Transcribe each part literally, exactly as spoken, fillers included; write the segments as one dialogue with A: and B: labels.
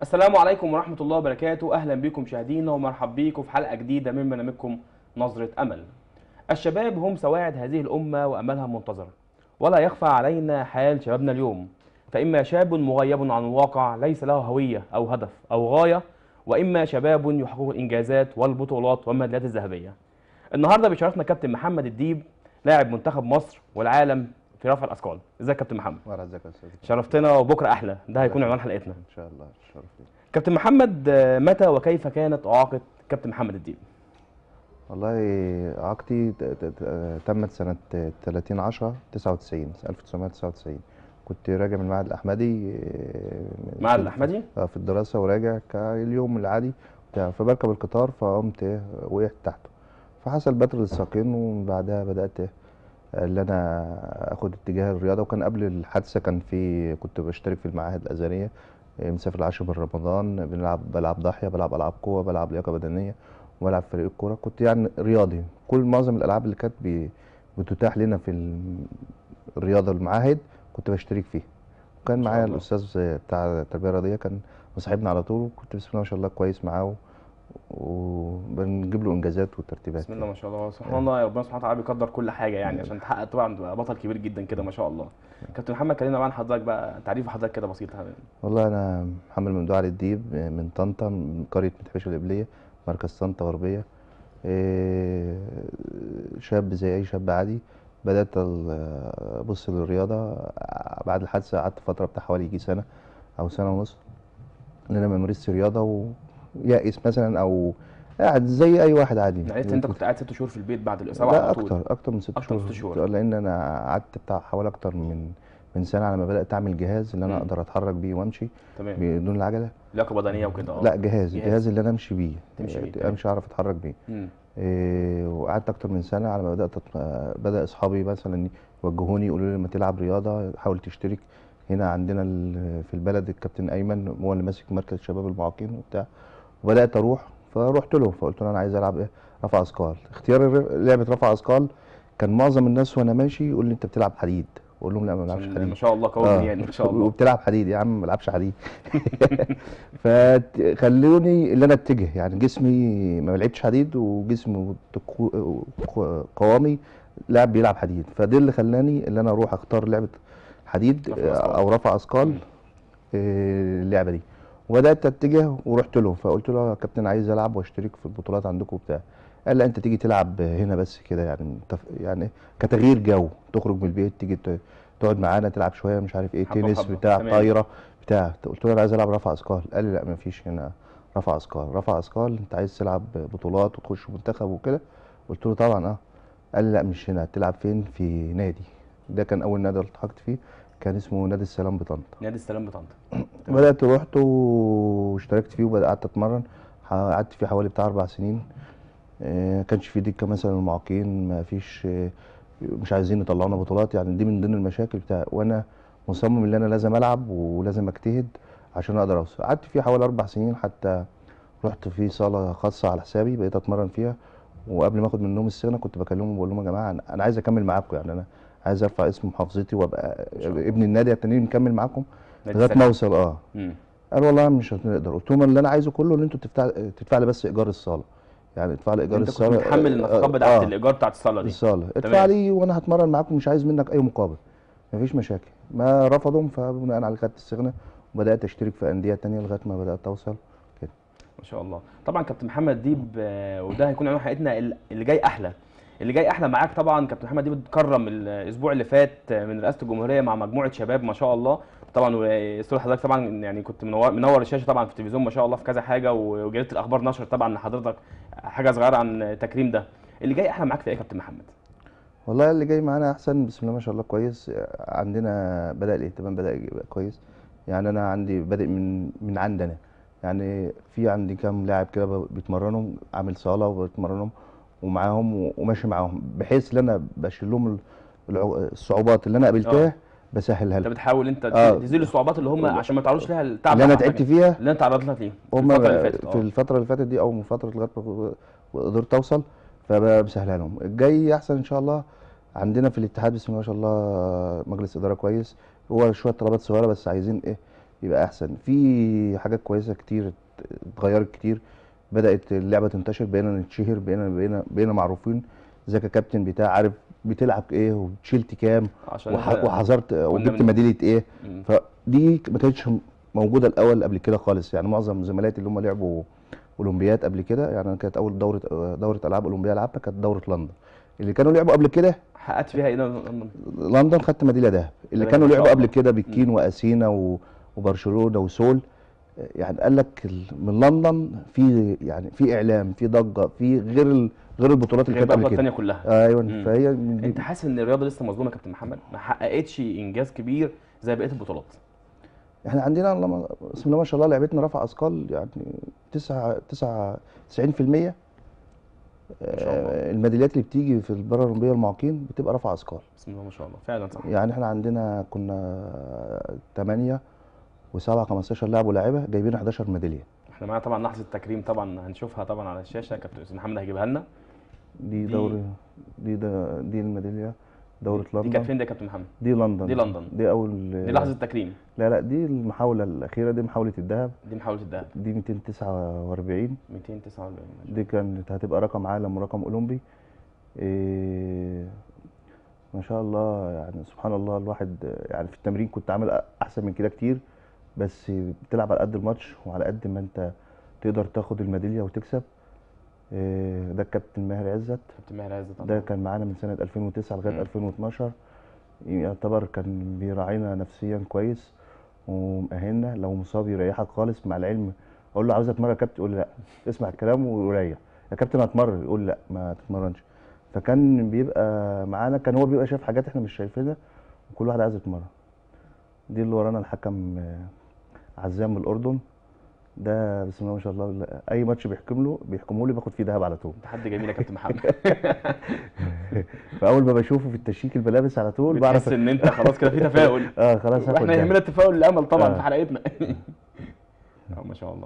A: السلام عليكم ورحمة الله وبركاته. أهلا بكم مشاهدينا ومرحب بكم في حلقة جديدة من برنامجكم نظرة أمل. الشباب هم سواعد هذه الأمة وأملها منتظر، ولا يخفى علينا حال شبابنا اليوم، فإما شاب مغيب عن الواقع ليس له هوية أو هدف أو غاية، وإما شباب يحقق الإنجازات والبطولات والميداليات الذهبية. النهارده بيشرفنا كابتن محمد الديب، لاعب منتخب مصر والعالم في رفع الأثقال. ازيك يا كابتن محمد؟
B: مرحبا، ازيك يا استاذ؟
A: شرفتنا وبكرة أحلى، ده
B: الله
A: هيكون عنوان
B: يخليك.
A: حلقتنا.
B: ان شاء الله الشرف لي.
A: كابتن محمد، آه، متى وكيف كانت إعاقة كابتن محمد الديب؟
B: والله اعاقتي ت- ت- ت- تمت سنة ثلاثين عشرة تسعة وتسعين ألف وتسعمائة وتسعة وتسعين. كنت راجع من المعهد الأحمدي آه،
A: مع
B: في
A: الأحمدي؟
B: آه، في الدراسة، وراجع كاليوم العادي بتاع، فبركب القطار فقمت إيه، وقعت تحته، فحصل بتر للساقين، ومن بعدها بدأت إيه، اللي أنا آخد اتجاه الرياضة. وكان قبل الحادثة كان في كنت بشترك في المعاهد الأزهرية، آه، مسافر العاشر من رمضان، بنلعب بلعب ضاحية، بلعب ألعاب قوة، بلعب لياقة بدنية، وبلعب فريق الكورة. كنت يعني رياضي، كل معظم الألعاب اللي كانت بي- بتتاح لنا في ال- الرياضة المعاهد كنت بشترك فيها. وكان
A: ما شاء
B: معايا
A: الله.
B: الأستاذ بتاع التربية الرياضية، كان مصاحبنا على طول، وكنت بسم الله ما شاء الله كويس معاه، وبنجيب له إنجازات وترتيبات
A: بسم الله
B: يعني.
A: ما شاء الله، سبحان
B: آه،
A: الله، يا ربنا سبحانه وتعالى بيقدر كل حاجة يعني
B: آه،
A: عشان تحقق طبعا تبقى بطل كبير جدا كده ما شاء الله. كابتن محمد، كلمنا بقى عن حضرتك، بقى تعريف حضرتك كده بسيط.
B: والله أنا محمد ممدوح علي الديب، من طنطا، من قرية متحبش القبلية، مركز طنطا غربية. إيه، شاب زي أي شاب عادي. بدأت ال- أبص للرياضة بعد الحادثة. قعدت فترة بتاع حوالي يجي سنة أو سنة ونص إن أنا ما مارستش رياضة، ويائس مثلا، أو قاعد زي أي واحد عادي.
A: يعني عرفت ان انت كنت قاعد ست شهور في البيت بعد الإصابة على
B: لا،
A: طول؟
B: أكتر أكتر من ست
A: أكتر من
B: شهور.
A: ست شهور.
B: لأن أنا قعدت بتاع حوالي أكتر من من سنة على ما بدأت أعمل جهاز اللي أنا
A: امم
B: أقدر أتحرك بيه وأمشي
A: تمام.
B: بدون العجلة.
A: لياقة بدنية وكده، اه.
B: لا، جهاز
A: جهاز
B: الجهاز اللي أنا أمشي بيه،
A: تمشي بيه،
B: آه،
A: تمام.
B: أمشي أعرف أتحرك بيه.
A: امم
B: إيه، وقعدت اكتر من سنه على ما بدات أت- بدا اصحابي مثلا يوجهوني، يقولوا لي لما تلعب رياضه حاول تشترك. هنا عندنا ال- في البلد الكابتن ايمن هو اللي ماسك مركز شباب المعاقين وبتاع. وبدات اروح، فروحت له فقلت له انا عايز العب ايه، رفع اثقال. اختيار الر- لعبه رفع اثقال، كان معظم الناس وانا ماشي يقول لي انت بتلعب حديد، اقول لهم لا، ما بلعبش
A: عشان
B: حديد.
A: ما شاء الله قوي
B: اه
A: بنيان ما شاء الله.
B: وبتلعب حديد يا عم، ما بلعبش حديد. فخلوني اللي انا اتجه، يعني جسمي ما لعبتش حديد، وجسمي تقو- قوامي لاعب بيلعب حديد. فده اللي خلاني اللي انا اروح اختار لعبه حديد،
A: رفع
B: آه،
A: الأثقال.
B: او رفع اثقال،
A: امم
B: آه، اللعبه دي. وبدات اتجه ورحت له، فقلت له يا كابتن عايز العب واشترك في البطولات عندكم وبتاع. قال لا، انت تيجي تلعب هنا بس كده، يعني تف- يعني كتغيير جو، تخرج من البيت تيجي ت- تقعد معانا تلعب شويه، مش عارف ايه،
A: حبة
B: تنس
A: وحبة،
B: بتاع
A: تمام.
B: طايره بتاع. قلت له انا عايز العب رفع اثقال. قال لي لا، ما فيش هنا رفع اثقال. رفع اثقال انت عايز تلعب بطولات وتخش منتخب وكده؟ قلت له طبعا اه. قال لي لا، مش هنا، تلعب فين؟ في نادي. ده كان اول نادي التحقت فيه، كان اسمه نادي السلام بطنطا.
A: نادي السلام بطنطا. تمام.
B: بدأت رحت واشتركت فيه وبدأت اتمرن. قعدت فيه حوالي بتاع اربع سنين. آه، ما كانش في دكه مثلا المعاقين، ما فيش، آه، مش عايزين يطلعونا بطولات، يعني دي من ضمن المشاكل بتاع. وانا مصمم ان انا لازم العب ولازم اجتهد عشان اقدر اوصل. قعدت فيه حوالي اربع سنين، حتى رحت في صاله خاصه على حسابي بقيت اتمرن فيها. وقبل ما اخد منهم السنه كنت بكلمهم بقول لهم يا جماعه، انا أنا عايز اكمل معاكم، يعني انا عايز ارفع اسم محافظتي وابقى
A: ما شاء الله.
B: ابن النادي التاني مكمل معاكم
A: نادي
B: لغايه ما
A: السلام.
B: اوصل. اه
A: امم
B: قال والله مش هنقدر. قلت لهم اللي انا عايزه كله ان انتوا تدفع تدفع لي بس ايجار الصاله، يعني ادفع لي ايجار
A: انت كنت
B: الصاله.
A: متحمل النفقات
B: اه,
A: بتاعت
B: آه
A: الإيجار بتاعت الصالة دي؟
B: الصاله ادفع
A: تمام.
B: لي وانا هتمرن معاكم، مش عايز منك اي مقابل، مفيش مشاكل. ما رفضهم، فبناء على خدت السجنه وبدات اشترك في انديه تانية لغايه ما بدات اوصل كده.
A: ما شاء الله. طبعا كابتن محمد ديب، آه، وده هيكون عنوان حلقتنا، ال- اللي جاي احلى. اللي جاي احلى معاك طبعا. كابتن محمد ديب اتكرم الاسبوع اللي فات آه، من رئاسه الجمهوريه مع مجموعه شباب ما شاء الله. طبعا واستاذ حضرتك طبعا يعني كنت منور منور الشاشه طبعا في التلفزيون ما شاء الله في كذا حاجه، وجريده الاخبار نشر طبعا لحضرتك حاجه صغيره عن التكريم ده. اللي جاي احلى معاك في ايه يا كابتن محمد؟
B: والله اللي جاي معانا احسن، بسم الله ما شاء الله كويس. عندنا بدا الاهتمام بدا يبقى كويس. يعني انا عندي بادئ من من عندنا، يعني في عندي كام لاعب كده ب- بيتمرنوا، عامل صاله وبتمرنهم ومعاهم و- وماشي معاهم، بحيث ان انا بشيل لهم الع- الصعوبات اللي انا
A: اه.
B: قابلتها بسهلها
A: انت
B: لهم.
A: بتحاول انت
B: اه
A: تزيل الصعوبات اللي هم عشان ما يتعرضوش لها التعب
B: اللي
A: اللي
B: انا
A: احنا
B: تعبت
A: محتاجين،
B: فيها
A: اللي انت تعرضت لها ليه في
B: هم
A: الفتره اللي فاتت.
B: في
A: اه.
B: الفتره اللي فاتت دي، او من فتره لغايه ما قدرت اوصل، فبسهلها لهم. الجاي احسن ان شاء الله. عندنا في الاتحاد بسم الله ما شاء الله مجلس اداره كويس، هو شويه طلبات صغيره بس عايزين ايه، يبقى احسن. في حاجات كويسه كتير اتغيرت كتير، بدات اللعبه تنتشر، بقينا نتشهر، بقينا بقينا بقينا معروفين. ازيك يا كابتن بتاع، عارف بتلعب ايه وشلت كام
A: عشان
B: وح-
A: احنا
B: وحذرت
A: كنا
B: وجبت
A: من
B: ميداليه ايه.
A: مم.
B: فدي ما كانتش موجوده الاول قبل كده خالص. يعني معظم زملائي اللي هم لعبوا اولمبياد قبل كده، يعني انا كانت اول دوره دوره العاب اولمبيه لعبتها كانت دوره لندن. اللي كانوا لعبوا قبل كده
A: حققت فيها ايه ده؟
B: لندن خدت ميداليه ذهب. اللي
A: ده
B: كانوا
A: ما
B: لعبوا
A: شاء
B: قبل
A: الله.
B: كده بكين
A: مم.
B: واسينا و- وبرشلونه وسول، يعني قال لك ال- من لندن في يعني في اعلام، في ضجه، في غير ال- غير البطولات اللي
A: غير
B: كانت قبل
A: البطولات
B: كده.
A: التانية كلها.
B: ايوه
A: مم.
B: فهي دي.
A: انت حاسس ان الرياضه لسه مظلومه يا كابتن محمد؟ ما حققتش انجاز كبير زي بقيه البطولات؟
B: احنا عندنا اللهم- بسم الله ما شاء الله لعبتنا رفع اثقال يعني تسعة تسعة تسعين في المية.
A: ما شاء الله.
B: آه، الميداليات اللي بتيجي في البرة الأولمبية المعاقين بتبقى رفع أثقال.
A: بسم الله ما شاء الله، فعلا صح.
B: يعني احنا عندنا كنا تمانية و7 خمستاشر لاعب ولاعبة جايبين حداشر ميدالية.
A: احنا معانا طبعا لحظه تكريم، طبعا هنشوفها طبعا على الشاشه، كابتن استاذ محمد هيجيبها لنا.
B: دي
A: دي
B: دوري دي ده دي الميدالية دورة
A: دي كانت
B: لندن.
A: فين دي يا كابتن محمد؟
B: دي لندن.
A: دي لندن.
B: دي أول.
A: دي لحظه تكريم.
B: لا لا دي المحاولة الأخيرة، دي محاولة الذهب.
A: دي محاوله الذهب.
B: دي ميتين وتسعة وأربعين.
A: مئتين وتسعة وأربعين. ما شاء
B: دي كانت هتبقى رقم عالم ورقم أولمبي. إيه ما شاء الله، يعني سبحان الله. الواحد يعني في التمرين كنت عامل احسن من كده كتير، بس بتلعب على قد الماتش وعلى قد ما انت تقدر تاخد الميداليه وتكسب. إيه، ده الكابتن ماهر عزت،
A: كابتن ماهر عزت طبعا.
B: ده كان معانا من سنه ألفين وتسعة لغايه
A: مم.
B: ألفين واتناشر. يعتبر كان بيراعينا نفسيا كويس ومأهلنا. لو مصاب يريحك خالص، مع العلم اقول له عاوز اتمرن يا كابتن، يقول لي لا اسمع الكلام وريح. يا كابتن هتمرن، يقول لا ما تتمرنش. فكان بيبقى معانا، كان هو بيبقى شايف حاجات احنا مش شايفينها، وكل واحد عايز يتمرن. دي اللي ورانا الحكم آه، عزام من الاردن. ده بسم الله ما شاء الله، اي ماتش بيحكم له بيحكموا لي باخد فيه ذهب على طول.
A: تحدي جميل يا كابتن محمد.
B: فاول ما بشوفه في التشيك الملابس على طول
A: بتحس
B: بعرف
A: ان انت خلاص كده في تفاؤل.
B: اه خلاص هاخد
A: واحنا يهمنا
B: ذهب.
A: التفاؤل الامل طبعا
B: آه.
A: في حلقتنا. اه ما شاء الله.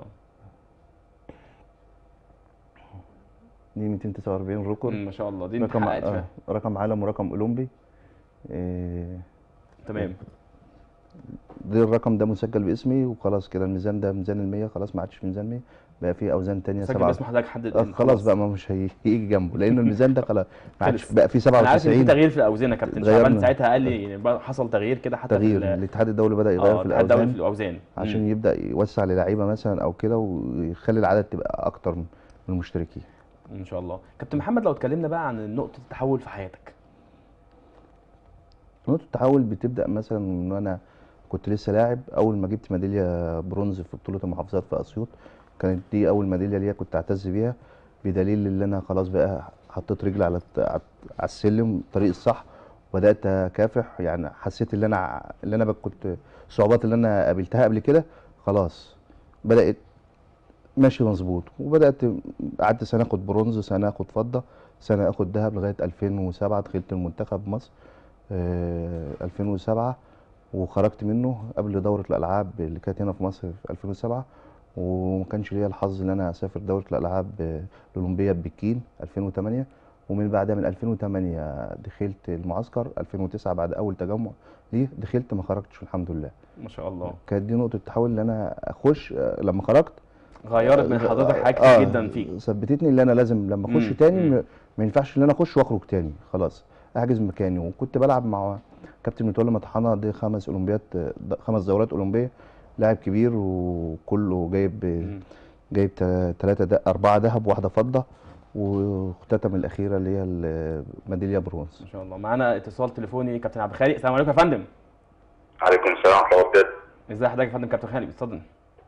B: دي ميتين وتسعة وأربعين ركن.
A: مم، ما شاء الله، دي انت
B: رقم
A: حققت
B: آه
A: فيها.
B: رقم عالم ورقم اولمبي. إيه
A: تمام.
B: ده الرقم ده مسجل باسمي وخلاص كده. الميزان ده ميزان ال مية خلاص، ما عادش في ميزان مية، بقى في اوزان تانية
A: سجل
B: سبعة.
A: باسم حضرتك حد
B: آه خلاص بقى ما مش هي- هيجي جنبه، لان الميزان ده خلاص ما عادش
A: خلص.
B: بقى في
A: انا عارف ان في
B: سبعة وتسعين.
A: تغيير في الاوزان يا كابتن شعبان
B: غيرنا.
A: ساعتها قال لي يعني بقى حصل تغيير كده حتى
B: تغيير،
A: في ال-
B: الاتحاد الدولي بدأ يغير
A: اه
B: في
A: الاتحاد الدولي في
B: الاوزان
A: الاوزان.
B: عشان
A: مم.
B: يبدأ يوسع للعيبه مثلا او كده، ويخلي العدد تبقى اكتر من المشتركين.
A: ان شاء الله. كابتن محمد لو اتكلمنا بقى عن نقطه التحول في حياتك.
B: نقطة التحول بتبدأ مثلا من وانا كنت لسه لاعب. اول ما جبت ميدالية برونز في بطولة المحافظات في اسيوط، كانت دي اول ميدالية ليا كنت اعتز بيها، بدليل ان انا خلاص بقى حطيت رجلي على الت- على على السلم الطريق الصح، وبدأت اكافح. يعني حسيت ان انا اللي انا بقى كنت الصعوبات اللي انا قابلتها قبل كده خلاص بدأت ماشي مظبوط. وبدأت قعدت سنة اخد برونز، سنة اخد فضة، سنة اخد ذهب، لغاية ألفين وسبعة دخلت المنتخب مصر. آه، ألفين وسبعة وخرجت منه قبل دورة الألعاب اللي كانت هنا في مصر في ألفين وسبعة. وما كانش ليا الحظ ان انا اسافر دورة الألعاب آه، الأولمبية ببكين ألفين وتمانية. ومن بعدها من ألفين وتمانية دخلت المعسكر. ألفين وتسعة بعد اول تجمع ليه دخلت، ما خرجتش الحمد لله.
A: ما شاء الله.
B: كانت دي نقطة تحول ان انا اخش. آه، لما خرجت
A: غيرت من حضرتك حاجات كتير
B: اه
A: جدا فيك.
B: ثبتتني ان انا لازم لما اخش
A: مم،
B: تاني
A: مم.
B: م- ما ينفعش ان انا اخش واخرج تاني، خلاص احجز مكاني. وكنت بلعب مع كابتن متولي مطحنه، دي خمس اولمبيات، د- خمس دورات اولمبيه، لاعب كبير وكله جايب
A: مم.
B: جايب ثلاثه اربعه ذهب واحده فضه، واختتم الاخيره اللي هي الميداليه برونز.
A: ما شاء الله. معانا اتصال تليفوني كابتن عبد الخالق. السلام عليكم يا فندم.
C: عليكم السلام ورحمة الله وبركاته.
A: ازي حضرتك يا فندم؟ كابتن خالد اتفضل.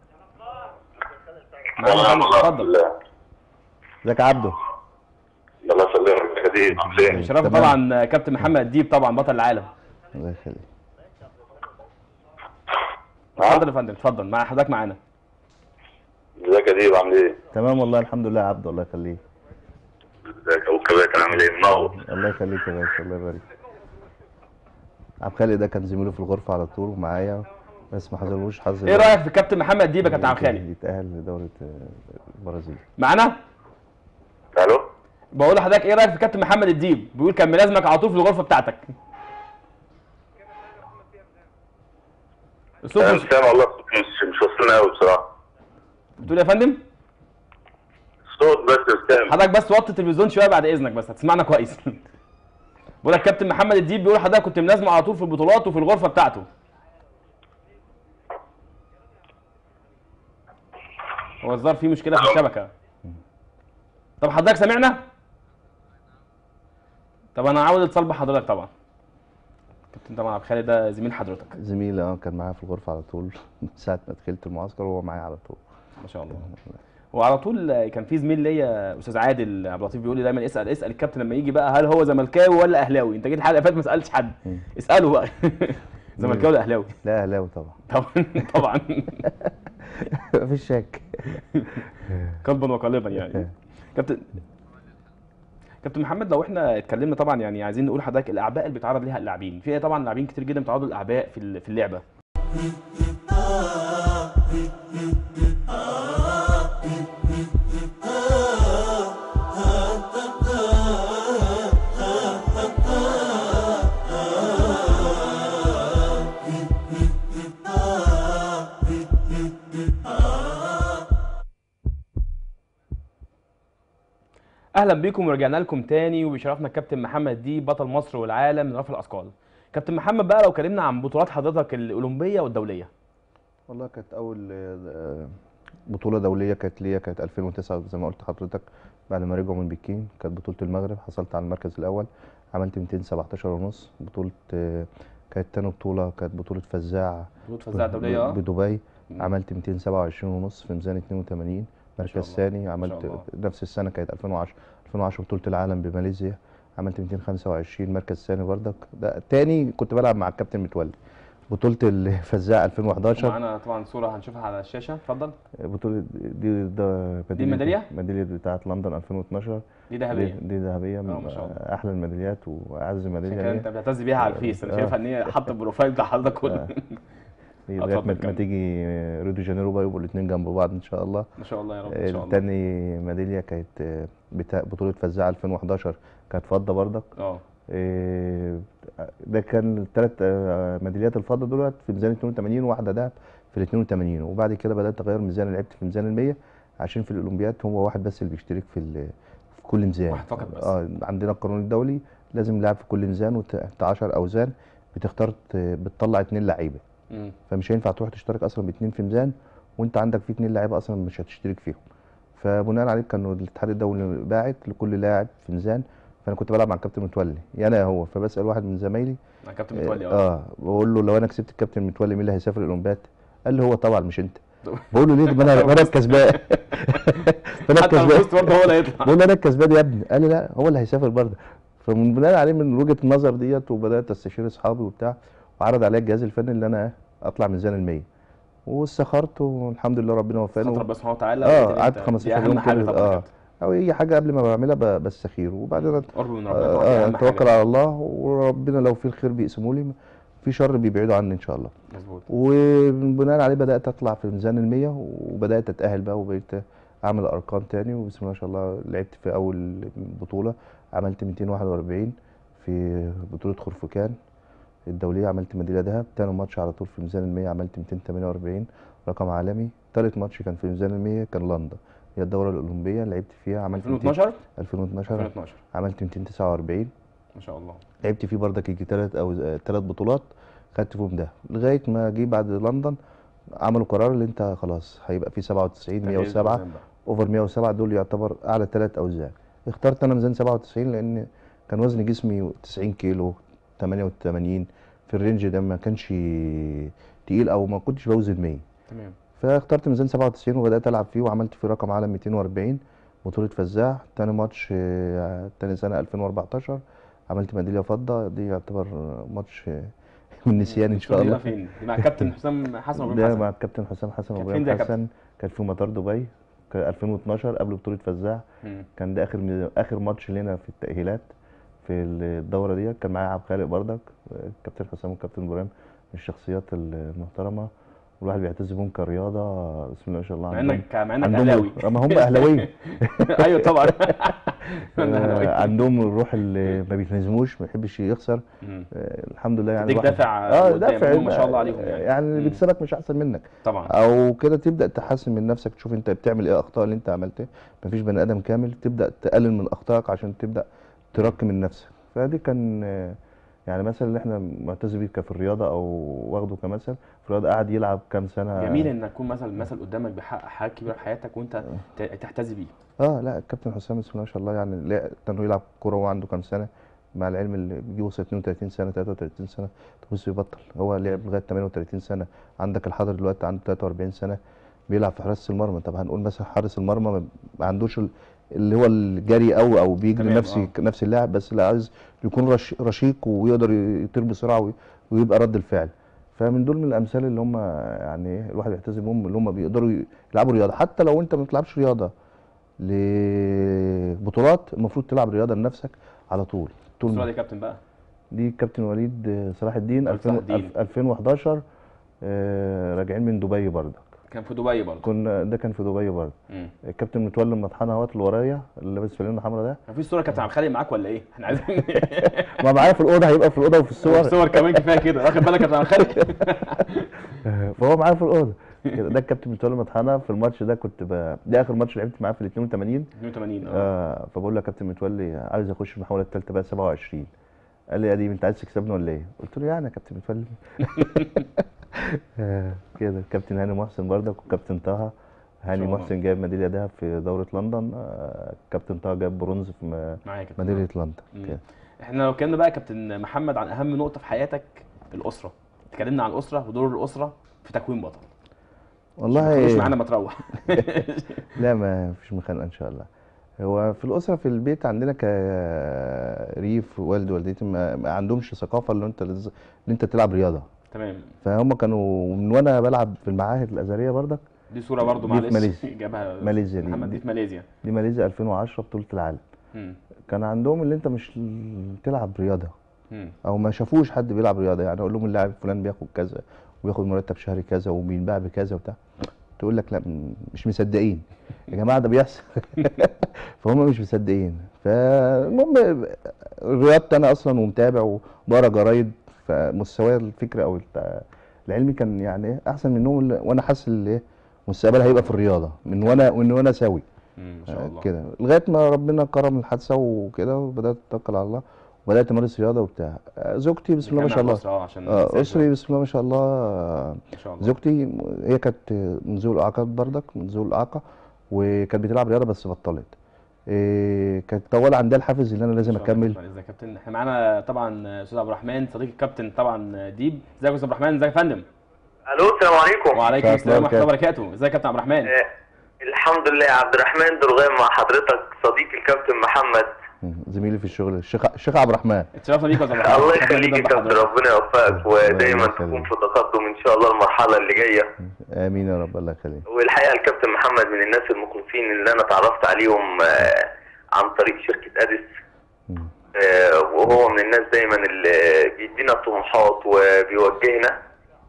C: تمام
A: معانا يا فندم،
C: والله
A: اتفضل.
C: الحمد لله.
B: ازيك يا عبده؟
C: الله يسلمك يا كريم، عامل ايه؟
A: شرف
B: تمام.
A: طبعا كابتن محمد الديب، طبعا بطل العالم.
B: الله يخليك.
A: اتفضل يا فندم، اتفضل مع حضرتك معانا.
C: ازيك يا كريم، عامل ايه؟
B: تمام والله الحمد لله يا عبده، الله يخليك.
C: ازيك يا ابو كبير، كان عامل ايه؟ منور.
B: الله يخليك يا باشا، الله يبارك. عبد الخالق ده كان زميله في الغرفه على طول ومعايا، بس ما حصلوش حظ.
A: ايه رايك في كابتن محمد الديب يا كابتن عبد الخالق؟
B: يتأهل لدورة البرازيل.
A: معانا؟
C: الو؟
A: بقول لحضرتك ايه رايك في كابتن محمد الديب؟ بيقول كان ملازمك على طول في الغرفه بتاعتك. الصوت
C: انا
A: مش
C: مش سامع والله، الصوت مش مش واصلنا قوي بصراحه.
A: بتقول يا فندم؟
C: الصوت بس يا اسامه.
A: حضرتك بس وطي التلفزيون شويه بعد اذنك بس هتسمعنا كويس. بقول لك كابتن محمد الديب بيقول حضرتك كنت ملازمه على طول في البطولات وفي الغرفه بتاعته. هو الظاهر في مشكله في الشبكه. طب حضرتك سامعنا؟ طب انا عاوز اتصال بحضرتك طبعا. كابتن طبعا عبد الخالق ده زميل حضرتك.
B: زميلي اه كان معايا في الغرفه على طول من ساعه ما دخلت المعسكر وهو معايا على طول.
A: ما شاء الله. وعلى طول كان في زميل ليا استاذ عادل عبد اللطيف بيقول لي دايما اسال اسال الكابتن لما يجي بقى هل هو زملكاوي ولا اهلاوي؟ انت جيت الحلقه اللي فاتت ما سالتش حد. اساله بقى. زملكاوي ولا اهلاوي؟
B: لا اهلاوي طبعا.
A: طبعا طبعا.
B: مفيش شك.
A: قلبا وقالبا يعني. كابتن كابتن محمد لو احنا اتكلمنا طبعا يعني عايزين نقول لحضرتك الاعباء اللي بيتعرض ليها اللاعبين، في طبعا لاعبين كتير جدا بيتعرضوا للاعباء في في اللعبه. اهلا بيكم ورجعنا لكم تاني وبيشرفنا الكابتن محمد دي بطل مصر والعالم من رفع الاثقال. كابتن محمد بقى لو اتكلمنا عن بطولات حضرتك الاولمبيه والدوليه.
B: والله كانت اول بطوله دوليه كانت ليا كانت ألفين وتسعة زي ما قلت لحضرتك بعد ما رجعوا من بكين، كانت بطوله المغرب، حصلت على المركز الاول، عملت مئتين وسبعتاشر ونص. بطوله كانت تاني بطوله كانت بطوله فزاع
A: بطوله فزاع دوليه اه
B: بدبي، عملت مئتين وسبعة وعشرين ونص في ميزان اتنين وتمانين. مركز ثاني عملت نفس السنه كانت ألفين وعشرة ألفين وعشرة بطوله العالم بماليزيا، عملت مئتين وخمسة وعشرين مركز ثاني بردك. ده تاني كنت بلعب مع الكابتن متولي. بطوله الفزاع ألفين وحداشر
A: معانا طبعا صوره هنشوفها على الشاشه، اتفضل.
B: بطوله دي ده
A: دي الميداليه؟
B: الميداليه بتاعت لندن ألفين واتناشر.
A: دي ذهبيه.
B: دي ذهبيه من احلى الميداليات واعز ميداليه.
A: كان انت بتعتز بيها على الفيس، انا شايفها ان هي حاطه البروفايل بتاع حضرتك كله.
B: لغايه ما تيجي ريو دي جانيرو بقى يبقوا الاثنين جنب بعض ان شاء الله.
A: ما شاء الله يا رب ان شاء الله.
B: تاني ميداليه كانت بتاع بطوله فزاعه ألفين وحداشر كانت فضه بردك.
A: اه
B: ده كان الثلاث ميداليات الفضه دولت في ميزان اتنين وتمانين وواحده دهب في ال اتنين وتمانين، وبعد كده بدات اغير ميزان، لعبت في ميزان ال مية عشان في الاولمبياد هو واحد بس اللي بيشترك في في كل ميزان.
A: واحد فقط بس.
B: اه عندنا القانون الدولي لازم لاعب في كل ميزان، وتحت عشر اوزان بتختار بتطلع اثنين لعيبه. فمش هينفع تروح تشترك اصلا باثنين في ميزان وانت عندك في اثنين لعيبه اصلا مش هتشترك فيهم. فبناء عليه كانوا الاتحاد الدولي باعت لكل لاعب في ميزان، فانا كنت بلعب مع الكابتن متولي يا انا يا هو، فبسال واحد من زمايلي
A: مع الكابتن متولي
B: اه, آه بقول له لو انا كسبت الكابتن متولي مين اللي هيسافر الاولمبياد؟ قال لي هو طبعا مش انت. بقول له ليه؟ ما انا انا الكسبان.
A: انا الكسبان برضه هو اللي هيطلع.
B: بقول له انا الكسبان يا ابني. قال لي لا هو اللي هيسافر برضه. فمن بناء عليه من وجهه النظر ديت وبدات استشير اصحابي وبتاع، وعرض عليا الجهاز الفني اللي انا اطلع ميزان ال مية، واستخرت والحمد لله ربنا وفقني.
A: ربنا سبحانه وتعالى.
B: اه قعدت خمستاشر يوم
A: كده
B: اه او اي حاجه قبل ما بعملها بستخير، وبعدين
A: قرب من ربنا
B: اه اتوكل على الله، وربنا لو في الخير بيقسموا لي، في شر بيبعدوا عني ان شاء الله.
A: مظبوط.
B: وبناء عليه بدات اطلع في ميزان ال مية، وبدات اتاهل بقى وبقيت اعمل ارقام تاني، وبسم الله ما شاء الله لعبت في اول بطوله عملت مئتين وواحد وأربعين في بطوله خرفكان الدوليه، عملت ميداليه ذهب. تاني ماتش على طول في ميزان ال مية عملت مئتين وتمانية وأربعين رقم عالمي. تالت ماتش كان في ميزان ال مية كان لندن، هي الدوره الاولمبيه لعبت فيها، عملت
A: ألفين واتناشر
B: ألفين واتناشر عملت مئتين وتسعة وأربعين
A: ما شاء الله.
B: لعبت فيه بردك يجي ثلاث او ثلاث بطولات خدت فيهم ده، لغايه ما جه بعد لندن عملوا قرار اللي انت خلاص هيبقى في سبعة وتسعين مية وسبعة اوفر مية وسبعة، دول يعتبر اعلى ثلاث اوزان. اخترت انا ميزان سبعة وتسعين لان كان وزن جسمي تسعين كيلو تمانية وتمانين في الرينج ده، ما كانش تقيل او ما كنتش بوزن مية.
A: تمام.
B: فاخترت ميزان سبعة وتسعين وبدات العب فيه، وعملت فيه رقم عالم مئتين وأربعين بطوله فزاع. تاني ماتش تاني سنه ألفين وأربعتاشر عملت ميداليه فضه، دي يعتبر ماتش من نسيان ان شاء الله.
A: فين؟ دي مع الكابتن حسام حسن وابراهيم
B: ده
A: حسن.
B: مع الكابتن حسام حسن وابراهيم حسن، كان في مطار دبي كان ألفين واتناشر قبل بطوله فزاع. كان ده اخر اخر ماتش لنا في التاهيلات في الدوره دي. كان معايا عبد الخالق بردك، الكابتن حسام والكابتن ابراهيم من الشخصيات المحترمه، والواحد بيعتز بهم كرياضه بسم الله ما شاء الله.
A: مع انك مع انك اهلاوي.
B: ما هم اهلاويه.
A: ايوه طبعا.
B: آه، عندهم الروح اللي ما بيتهزموش، ما بيحبش يخسر.
A: مم.
B: آه، الحمد لله يعني
A: تديك
B: الواحد-
A: دافع
B: اه
A: لقدام،
B: دافع
A: هم ما شاء الله عليهم يعني.
B: يعني اللي
A: مم.
B: بيكسبك مش احسن منك،
A: طبعا.
B: او كده تبدا تحسن من نفسك، تشوف انت بتعمل ايه، اخطاء اللي انت عملتها. مفيش بني ادم كامل، تبدا تقلل من اخطائك عشان تبدا ترقي من نفسك. فدي كان آه، يعني مثلا اللي احنا معتز بيه كان في الرياضه، او واخده كمثل في الرياضه، قاعد يلعب كام سنه.
A: جميل انك تكون مثلا مثل قدامك بيحقق حاجات كبيره في حياتك وانت ت- تحتذي بيه.
B: اه لا الكابتن حسام بسم الله ما شاء الله، يعني لا انه يلعب كوره وهو عنده كام سنه، مع العلم اللي بيجي وصل اتنين وتلاتين سنه تلاتة وتلاتين سنه تبص يبطل. هو لعب لغايه تمانية وتلاتين سنه. عندك الحاضر دلوقتي عنده تلاتة واربعين سنه بيلعب في حراسه المرمى. طب هنقول مثلا حارس المرمى ما ما عندوش ال- اللي هو الجري قوي او بيجري
A: تمام،
B: نفس
A: آه.
B: نفس اللاعب، بس لا عايز يكون رش رشيق ويقدر يطير بسرعه وي- ويبقى رد الفعل. فمن دول من الامثال اللي هم يعني إيه الواحد يحتذي بهم، اللي هم بيقدروا يلعبوا رياضه حتى لو انت ما بتلعبش رياضه لبطولات. المفروض تلعب رياضه لنفسك على طول طول
A: الصوره
B: ما
A: دي يا كابتن بقى.
B: دي كابتن وليد صلاح الدين
A: وليد صلاح
B: ألفين
A: الدين.
B: ألفين وحداشر. آه، راجعين من دبي برضك.
A: كان في دبي برضه.
B: كنا ده كان في دبي برضه.
A: مم.
B: الكابتن متولي مطحنه اهوت اللي ورايا اللي لابس فانلة حمرا ده.
A: كان في صوره كابتن عبد الخالق معاك ولا ايه؟ احنا عايزين
B: ما معايا في الاوضه، هيبقى في الاوضه وفي الصور.
A: صور كمان كفايه كده، واخد بالك يا كابتن عبد الخالق؟
B: فهو معايا في الاوضه كده. ده الكابتن متولي مطحنه. في الماتش ده كنت ب... ده اخر ماتش لعبت معاه في ال اتنين وتمانين.
A: اتنين وتمانين اه.
B: آه فبقول له يا كابتن متولي عايز اخش المحاوله الثالثه بقى سبعة وعشرين. قال لي يا دي انت عايز تكسبني ولا ايه؟ قلت له يعني يا كابتن متولي. آه، كده الكابتن هاني محسن برضك وكابتن طه. هاني
A: الله.
B: محسن جايب ميداليه دهب في دوره لندن. آه، كابتن طه جاب برونز في م-
A: معايا يا كابتن.
B: ميداليه لندن
A: مم.
B: كده.
A: احنا لو اتكلمنا بقى يا كابتن محمد عن اهم نقطه في حياتك، الاسره. اتكلمنا عن الاسره ودور الاسره في تكوين بطل. مش
B: والله
A: معانا ما تروح.
B: لا ما فيش مخانقه ان شاء الله. هو في الاسره في البيت عندنا كريف والد ووالدتي ما ما عندهمش ثقافه اللي انت لز- اللي انت تلعب رياضه.
A: تمام.
B: فهم كانوا من وانا بلعب في المعاهد الازهريه برضك.
A: دي صوره برضو
B: دي في
A: معلش
B: ماليزيا.
A: جابها
B: ماليزيا دي.
A: محمد، دي
B: دي,
A: في ماليزيا.
B: دي ماليزيا ألفين وعشرة بطوله العالم.
A: مم.
B: كان عندهم اللي انت مش تلعب رياضه،
A: مم.
B: او ما شافوش حد بيلعب رياضه. يعني اقول لهم اللاعب فلان بياخد كذا وبياخد مرتب شهري كذا وبينباع بكذا وبتاع، تقول لك لا م- مش مصدقين يا جماعه ده بيحصل. فهم مش مصدقين. فالمهم رياضتي انا اصلا ومتابع وبقرا جرايد، فمستواي الفكري او الت- العلمي كان يعني إيه احسن منهم. اللي- وانا حاسس ان ايه مستقبلي هيبقى في الرياضه من وانا من وانا سوي
A: مم. ما شاء الله.
B: كده، لغايه ما ربنا كرم الحادثه وكده وبدات اتوكل على الله وبدات امارس رياضه وبتاع. آه، زوجتي بسم الله ما شاء الله.
A: اه عشان
B: اه
A: نسجل.
B: اسري بسم الله ما شاء الله. آه،
A: ما شاء الله.
B: زوجتي هي كانت من ذوي الاعاقات برضك، من ذوي الاعاقه، وكانت بتلعب رياضه بس بطلت. إيه كانت طوال عندها الحافز ان انا لازم
A: ما شاء الله.
B: اكمل.
A: ازيك يا كابتن؟ احنا معانا طبعا استاذ عبد الرحمن صديق الكابتن طبعا ديب. ازيك يا استاذ عبد الرحمن؟ ازيك يا فندم؟
C: الو السلام عليكم.
A: وعليكم
B: السلام
A: السلام ورحمه الله
B: عليكم.
A: وبركاته. ازيك يا كابتن عبد الرحمن؟
C: آه الحمد لله. عبد الرحمن درغام مع حضرتك صديق الكابتن محمد.
B: زميلي في الشغل الشيخ الشيخ عبد الرحمن.
A: اتشرفنا بيك يا استاذ عبد الرحمن.
C: الله
A: اتشرفنا
C: يخليك
A: جدا
C: يا كابتن،
A: بحضرتك.
C: ربنا يوفقك ودايما
B: الله
C: تكون
B: يخليك.
C: في تقدم ان شاء الله المرحله اللي جايه.
B: امين يا رب الله يخليك.
C: والحقيقه الكابتن محمد من الناس المخلصين اللي انا اتعرفت عليهم آه عن طريق شركه اديس.
B: مم.
C: آه وهو من الناس دايما اللي بيدينا طموحات وبيوجهنا،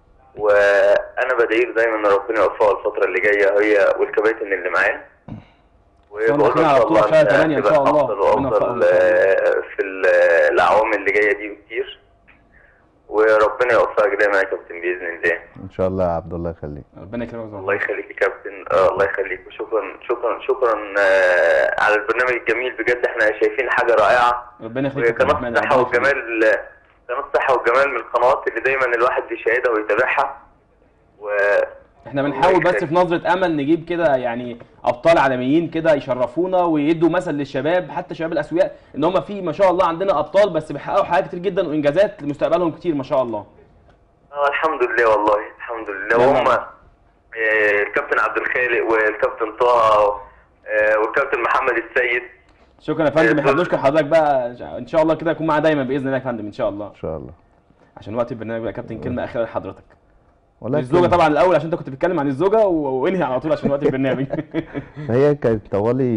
C: وانا بدعيله دايما ان ربنا يوفقه الفتره اللي جايه هي والكباتن اللي معاه. وبقول
A: داخلين على بطولة شهر تمانية إن شاء الله.
C: افضل
A: ربنا يوفقهم
C: وافضل
A: إن شاء الله.
C: آه، في ال- الاعوام اللي جايه دي بكتير. وربنا يوفقك دايما يا كابتن باذن الله.
B: ان شاء الله يا عبد الله يخليك.
A: ربنا يكرمك يا استاذ عبد
C: الله
A: الرحمن.
C: يخليك يا كابتن. آه الله يخليك وشكرا شكرا شكرا آه على البرنامج الجميل بجد. احنا شايفين حاجه رائعه.
A: ربنا يخليك يا
C: وقناه
A: كابتن عبد
C: الصحه
A: الرحمن. ربنا يخليك.
C: والجمال قناه الصحه والجمال من القنوات اللي دايما الواحد بيشاهدها ويتابعها. و
A: احنا بنحاول بس في نظرة امل نجيب كده يعني ابطال عالميين كده يشرفونا ويدوا مثل للشباب، حتى شباب الاسوياء، ان هم في ما شاء الله عندنا ابطال بس بيحققوا حاجات كتير جدا وانجازات لمستقبلهم كتير ما شاء الله.
C: اه الحمد لله والله الحمد لله.
A: لا،
C: وهم
A: لا.
C: آه، الكابتن عبد الخالق والكابتن طه آه، والكابتن محمد السيد.
A: شكرا يا فندم.
C: آه،
A: احنا
C: دول-
A: بنشكر حضرتك بقى، ان شاء الله كده يكون معانا دايما باذن الله يا فندم ان شاء الله.
B: ان شاء الله.
A: عشان وقت البرنامج بقى يا كابتن كلمه اخيره لحضرتك.
B: والله
A: الزوجه
B: كده.
A: طبعا الاول عشان انت كنت بتتكلم عن الزوجه و- وانهي على طول عشان وقت البرنامج.
B: فهي كانت طوالي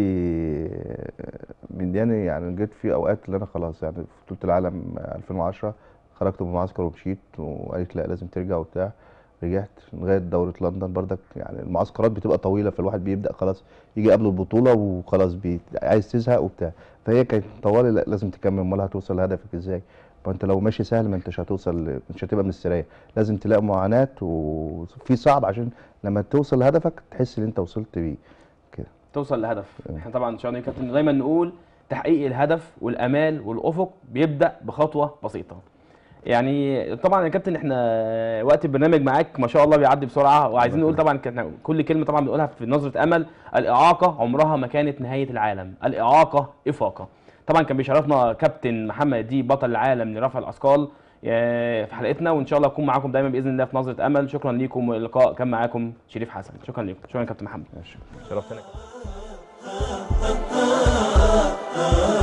B: من دياني، يعني جيت في اوقات اللي انا خلاص يعني في بطوله العالم ألفين وعشرة خرجت من المعسكر ومشيت وقالت لا لازم ترجع وبتاع. رجعت لغايه دوره لندن بردك. يعني المعسكرات بتبقى طويله، فالواحد بيبدا خلاص يجي قبل البطوله وخلاص بي... عايز تزهق وبتاع. فهي كانت طوالي، لا لازم تكمل، امال هتوصل لهدفك ازاي؟ ما انت لو ماشي سهل ما انتش هتوصل، مش هتبقى من السرايه، لازم تلاقي معاناه وفي صعب عشان لما توصل لهدفك تحس ان انت وصلت بيه كده.
A: توصل لهدف. احنا طبعا ان شاء الله يا كابتن دايما نقول تحقيق الهدف والامال والافق بيبدا بخطوه بسيطه. يعني طبعا يا كابتن احنا وقت البرنامج معاك ما شاء الله بيعدي بسرعه، وعايزين نقول طبعا كنا كل كلمه طبعا بنقولها في نظره امل: الاعاقه عمرها ما كانت نهايه العالم، الاعاقه افاقه. طبعا كان بيشرفنا كابتن محمد دي بطل العالم لرفع الاثقال في حلقتنا، وان شاء الله اكون معاكم دايما باذن الله في نظره امل. شكرا ليكم، واللقاء كان معاكم شريف حسن. شكرا ليكم. شكرا كابتن محمد.
B: ماشي.
A: شرفتنا.